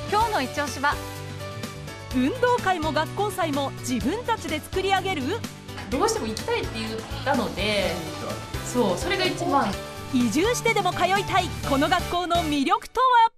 今日の一押しは、 運動会も学校祭も自分たちで作り上げる。 どうしても行きたいって言ったので、それが一番。 移住してでも通いたいこの学校の魅力とは。